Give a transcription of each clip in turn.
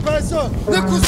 байсан. Нэг хүс.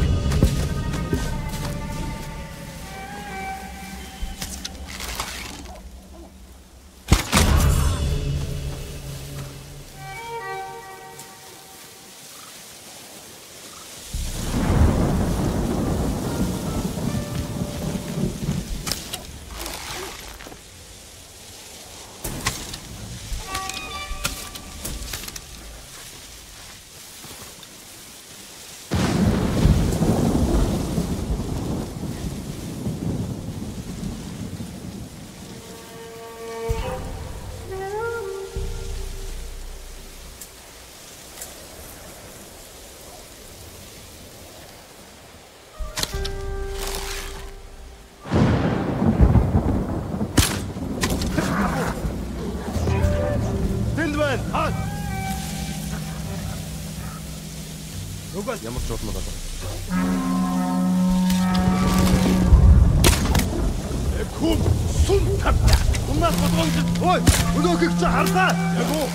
Ямар ч удмаг болов. Хүн сүн тавья. Унаас бодгонд ой, өнөөхийг чи харлаа. Яг уу.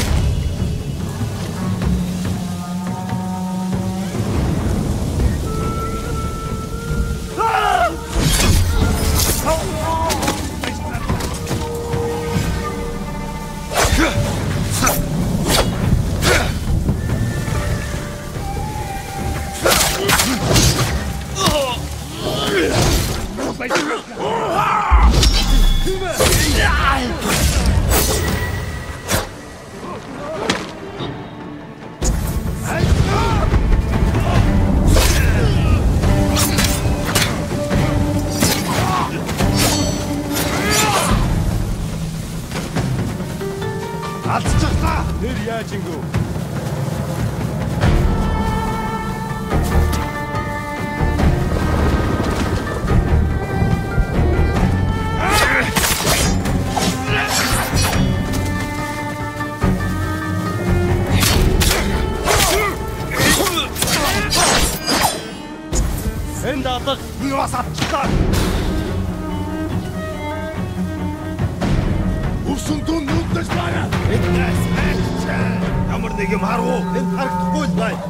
Алдчихлаа. Тэр яаж ингэв? Энд алга би бас авчихлаа. Үсэн дүн нүдэж байна. Эндээс мэлч. Ямар нэг юм харав уу? Энд харагдахгүй л бай.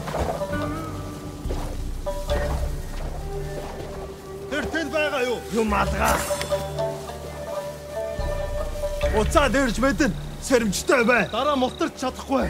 Тэр тэнд байгаа юу? Юм алгаа. Уцаа дэрж мэдэн. Сэрэмжтэй бай. Дараа мултарч чадахгүй.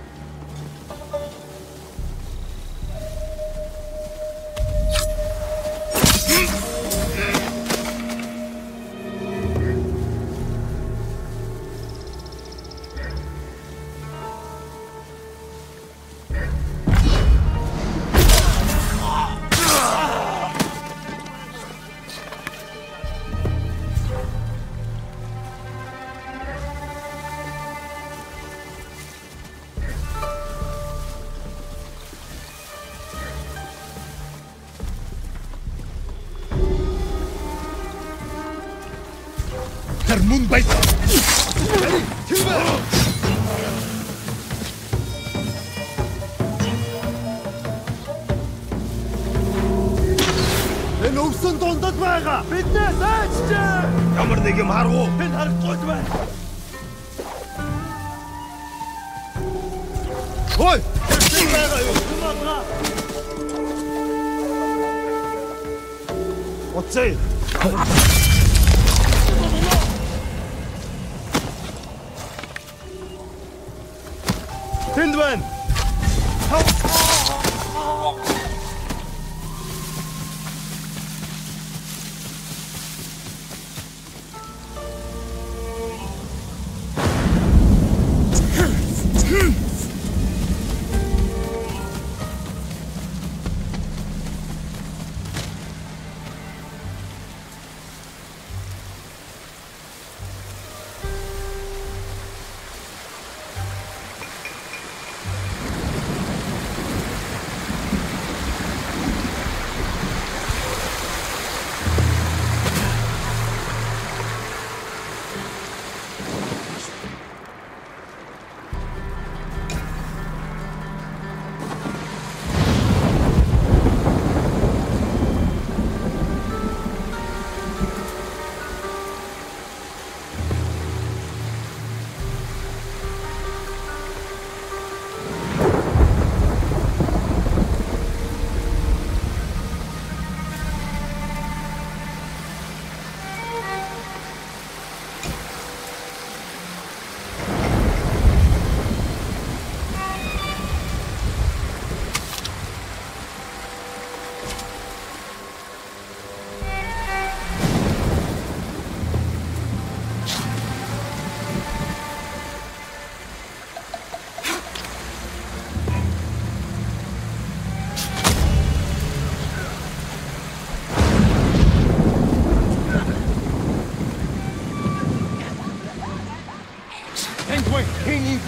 Тэр мөн бай. Тэмбэ. Энэ өвсөн дундад байгаа. Биднээс айч. Ямар нэг юм харав уу? Энд харагдахгүй байна. Ой, тэр байгаа юу? Тэмбэ. Оцээ. Тэнд байна.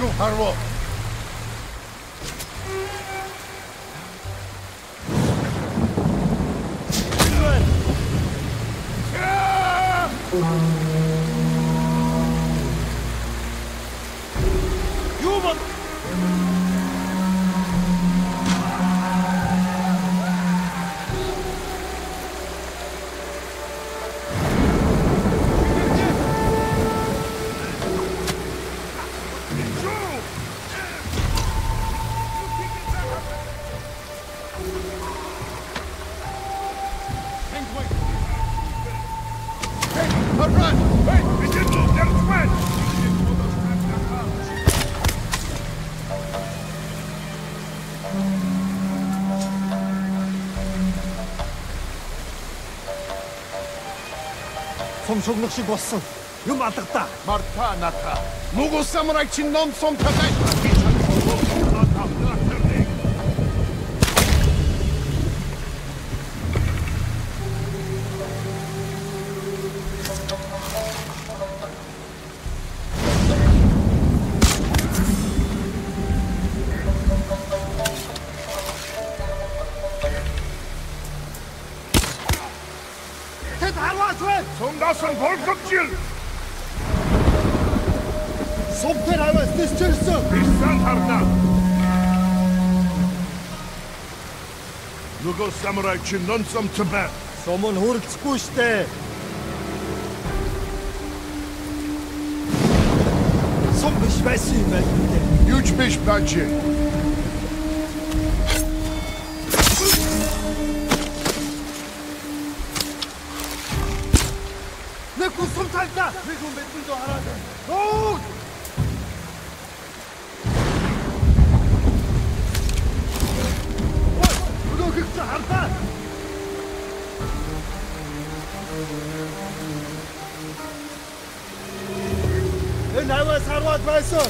지금 바로. 유먼. 성총력씩 왔어. 이거 맞닥다. Marta nata. Mugo samurai chinnom som takai. 성다선 벌컥질. Somter hava styrstyrelse. 비싼 하르다. Mugo samurai chinnom som tabai. Сомон хөрөлцөхгүй штэ. Сом биш байсан юм байна. Юуч биш бачи. Нэг хүн сум талдаа. Нэг хүн бидний доо хараад. Оо! Ой, өгөх гэж хардаа. Энэ аваас хараад байсан.